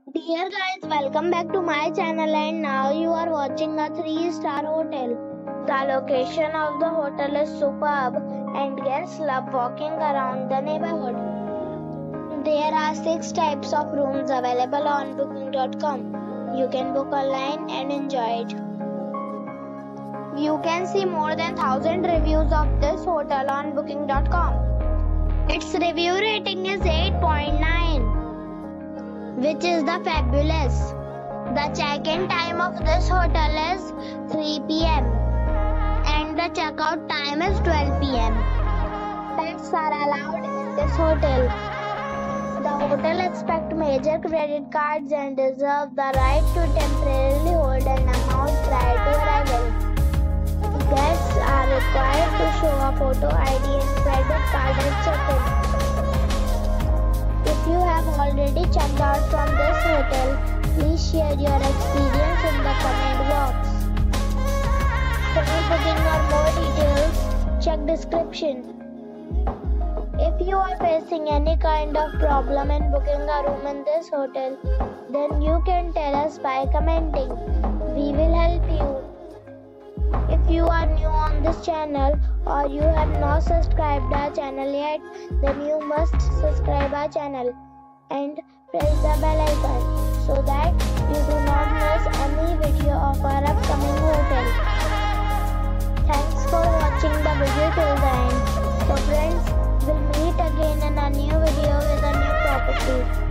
Dear guys, welcome back to my channel and now you are watching a 3-star hotel. The location of the hotel is superb and guests love walking around the neighborhood. There are 6 types of rooms available on booking.com. You can book online and enjoy it. You can see more than 1000 reviews of this hotel on booking.com. Its review rating is 8.9. which is the fabulous. The check-in time of this hotel is 3 p.m. and the checkout time is 12 p.m. Pets are allowed in this hotel. The hotel accepts major credit cards and reserves the right to temporarily hold an amount prior to arrival. Guests are required to show a photo ID and credit card at check-in. If you have already checked out from this hotel, please share your experience in the comment box. For booking or more details, check description. If you are facing any kind of problem in booking a room in this hotel, then you can tell us by commenting. We will help you. If you are new on this channel or you have not subscribed our channel yet, then you must subscribe our channel and press the bell icon so that you do not miss any video of our upcoming hotel. Thanks for watching the video till the end. So friends, we'll meet again in a new video with a new property.